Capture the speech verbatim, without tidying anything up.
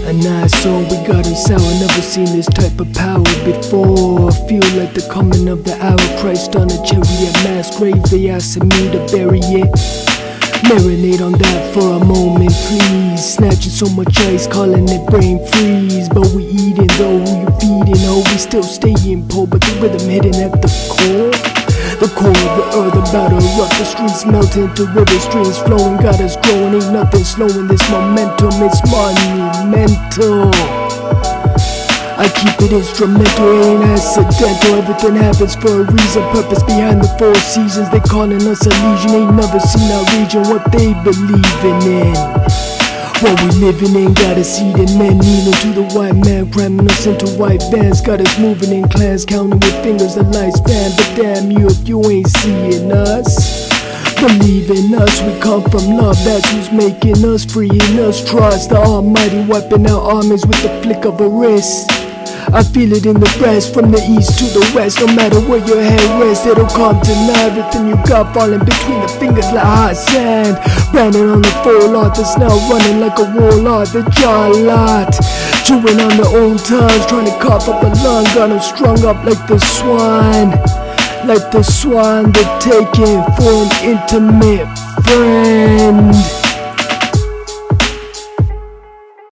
A nice song, we got us sour. Never seen this type of power before. Feel like the coming of the hour. Christ on a chariot, mass grave. They asking me to bury it. Marinate on that for a moment, please. Snatching so much ice, calling it brain freeze. But we eating though, who you feeding? Oh, we still staying poor, but the rhythm hitting at the core. The core of the earth about to erupt. The streets melting into river streams flowing. Got us growing, ain't nothing slowing this momentum. It's monumental. I keep it instrumental, ain't accidental. Everything happens for a reason, purpose behind the four seasons. They calling us a legion, ain't never seen our region. What they believing in, what we living in. Got us eating men, kneeling to the white man, cramming us into white vans. Got us moving in clans, counting with fingers the lifespan. But damn you if you ain't seeing us. Believe in us, we come from love, that's who's making us, freeing us. Trust the Almighty, wiping out armies with the flick of a wrist. I feel it in the breast, from the east to the west. No matter where your head rests, it'll come to life. Everything you got falling between the fingers like hot sand. Branding on the full art that's now running like a warlord. The jaw lot, chewing on their own tongues, trying to cough up a lung. Got them strung up like the swine. Like the swan they're taking for an intimate friend.